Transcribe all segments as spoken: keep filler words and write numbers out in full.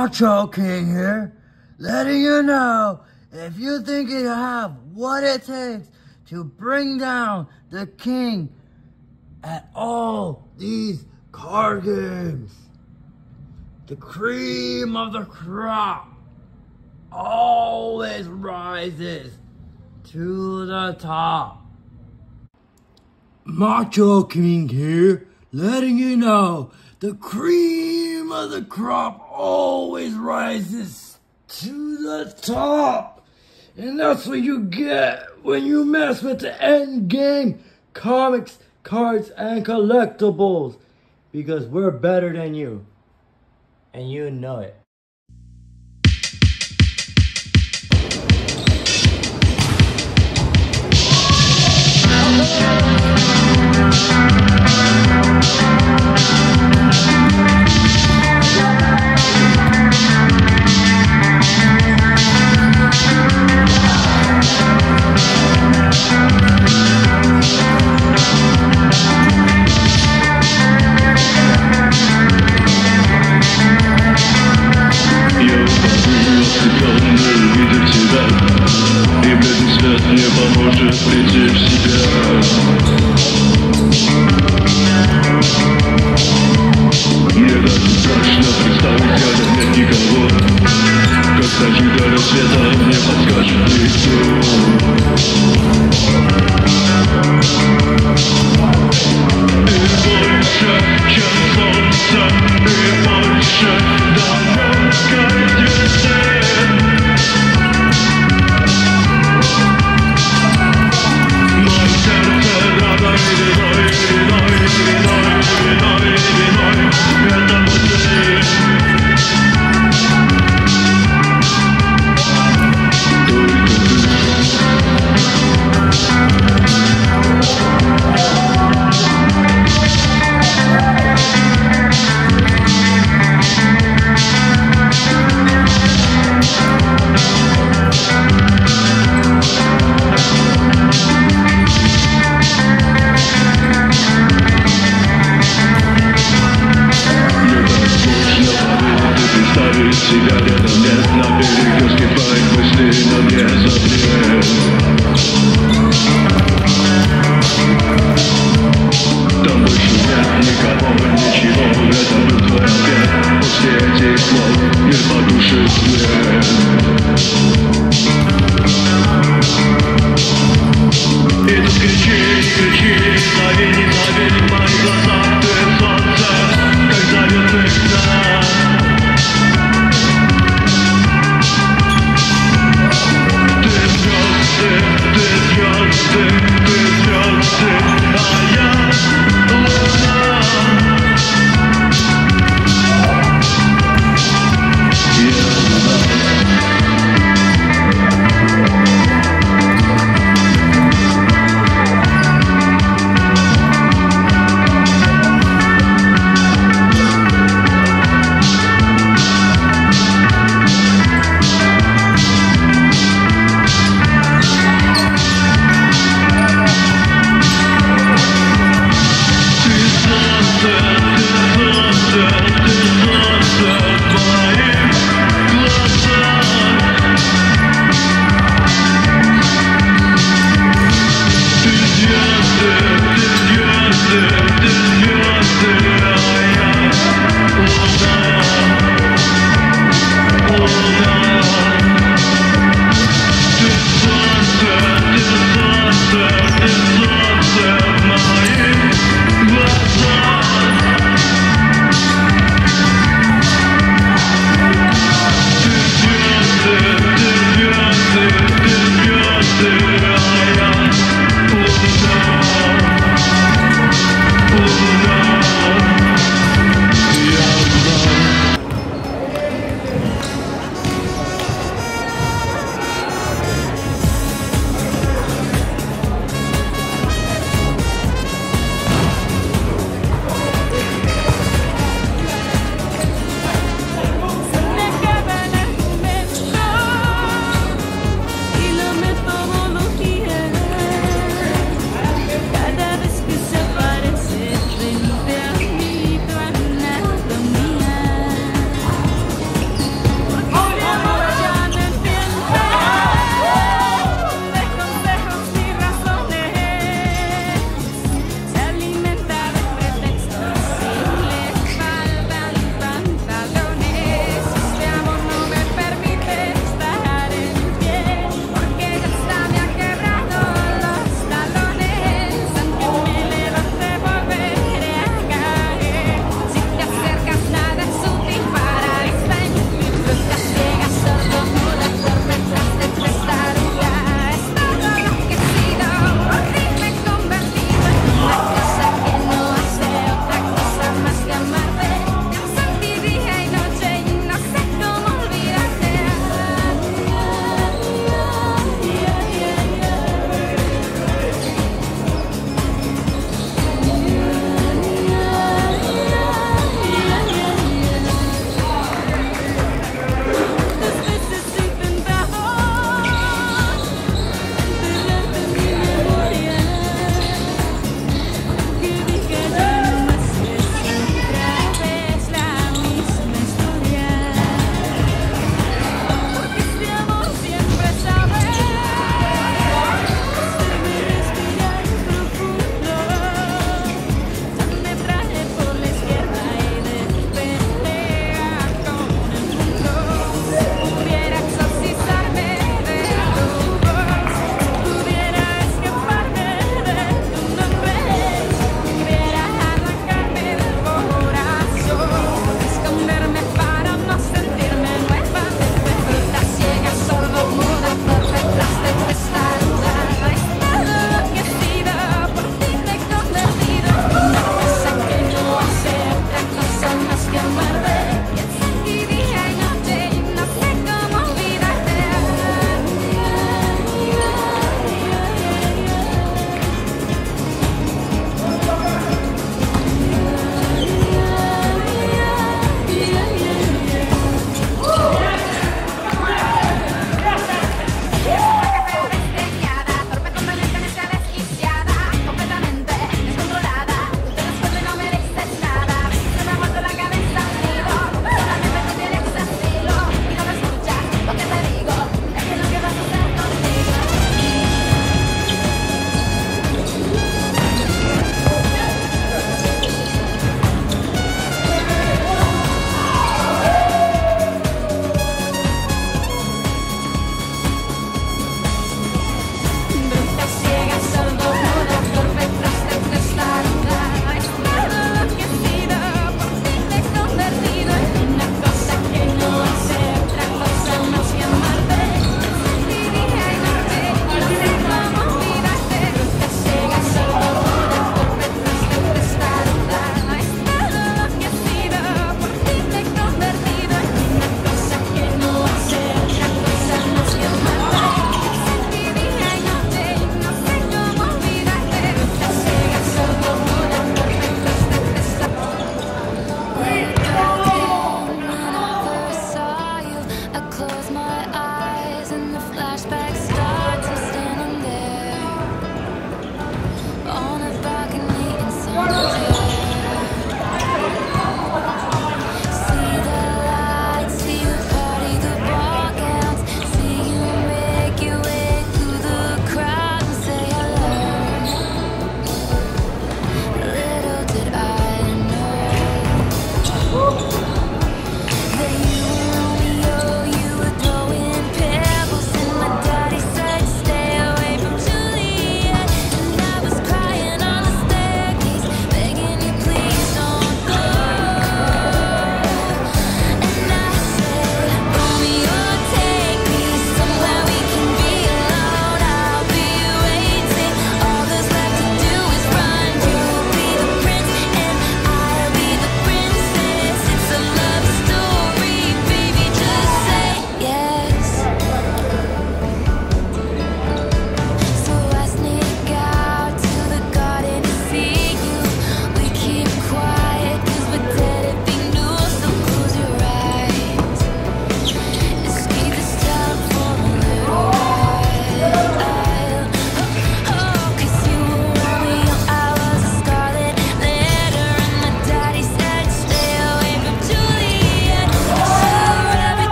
Macho King here, letting you know, if you think you have what it takes to bring down the king at all these card games, the cream of the crop always rises to the top. Macho King here, letting you know, the cream of the crop always rises to the top. And that's what you get when you mess with the end game comics, cards, and collectibles. Because we're better than you. And you know it. Не поможет прийти в себя. Мне даже страшно представить, рядом нет никого. Как дожить до рассвета, мне подскажет никто. И больше, чем солнце, и больше далекой десны.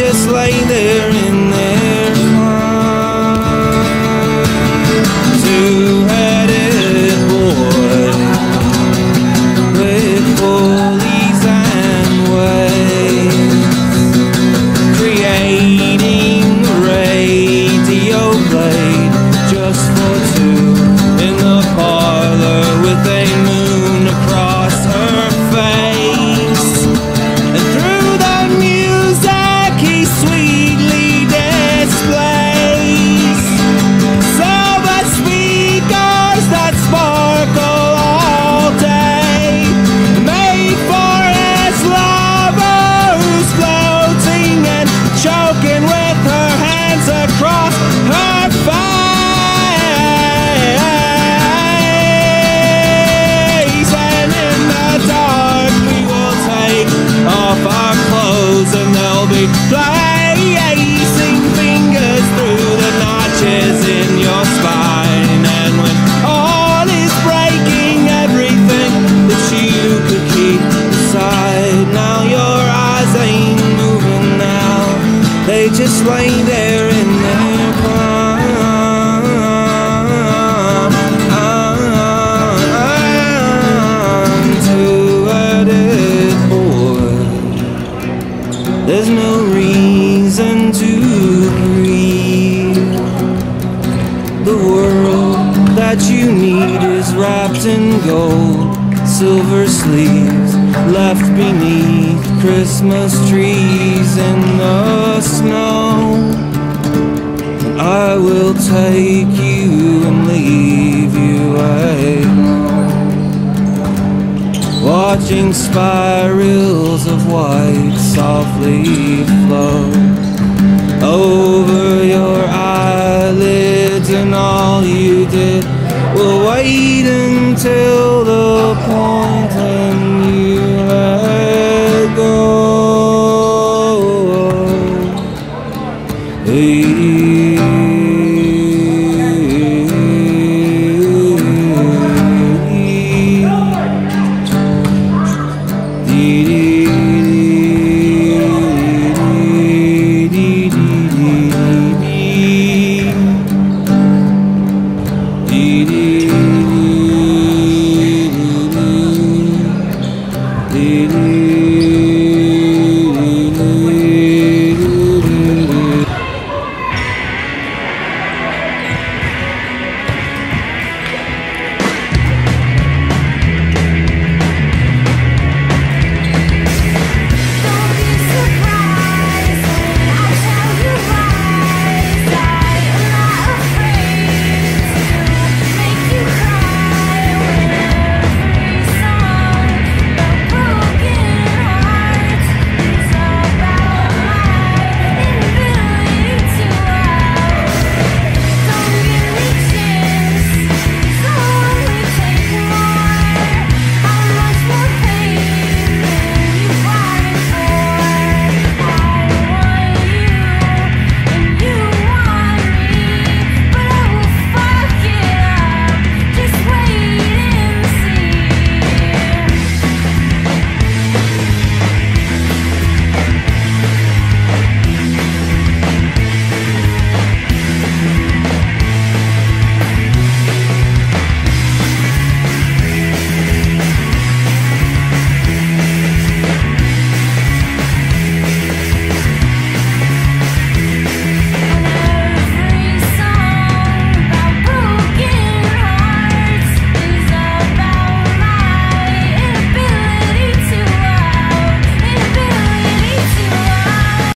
just lay there in their climb. Two-headed boy with pulleys and waves, creating a radio blade just for two in the parlor with a moon across her face. And through the music he sweetly displays silver speakers that sparkle all day, made for his lover who's floating and choking with her hands across her face. And in the dark we will take off our clothes and they'll be placing fingers through the notches in your spine. And when all is breaking, everything that you could keep inside, now your eyes ain't moving now, they just lay there in their prime. Two-headed boy, there's no reason to grieve. The world that you need is wrapped in gold, silver sleeves left beneath Christmas trees in the snow. I will take you and leave you alone, watching spirals of white softly float over your eyelids, and all you did was wait until the point when you let go. Hey,